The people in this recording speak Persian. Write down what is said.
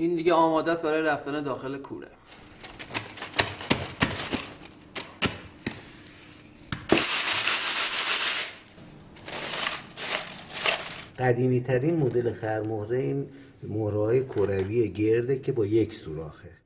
این دیگه آماده است برای رفتن داخل کوره. قدیمی ترین مدل خرمهره این مهره‌های کروی گرده که با یک سوراخه.